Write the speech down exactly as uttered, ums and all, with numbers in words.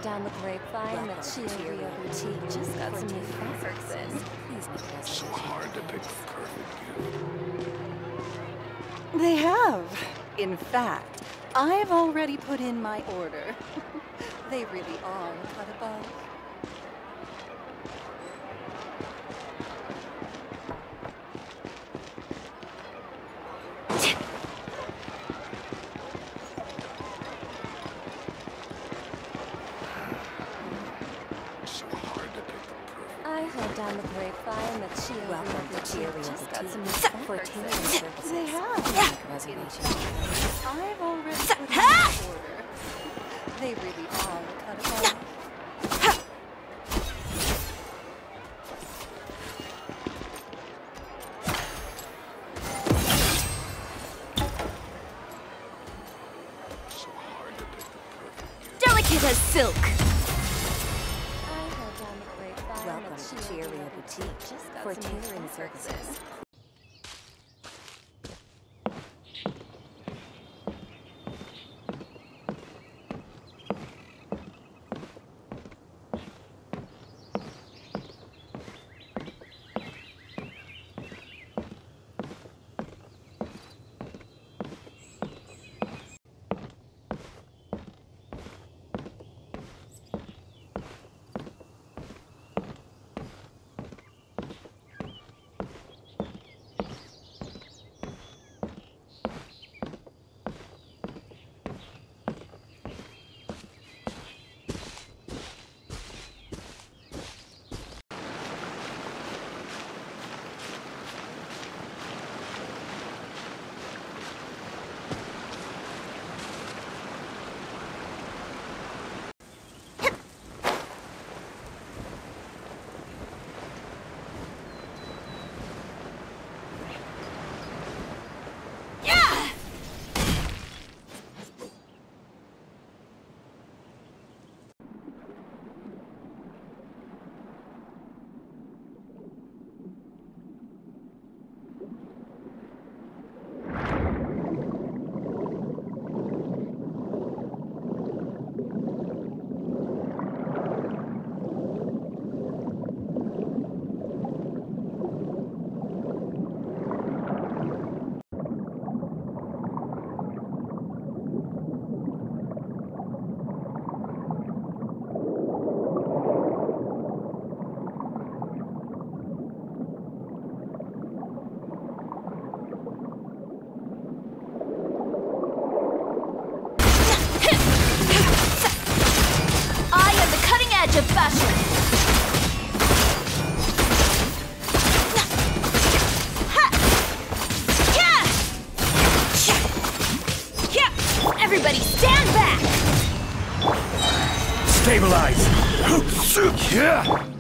down the grapevine that Cheerio Boutique just got some new fabrics in. So hard to pick the perfect gift. They have. In fact, I've already put in my order. They really are a cut above. I heard down the grapevine that Cheerio Welcome to Cheerio just got some new Boutique. For fabrics tailoring in. services. They have. Make reservations. I've already put in my order. They really are a cut above. Delicate as silk. I heard down the grapevine Welcome that to Cheerio Cheerio Boutique Boutique. just got For some new tailoring fabrics services. in. Edge of fashion. Ha! Yeah! Yeah! Everybody stand back! Stabilize! Yeah!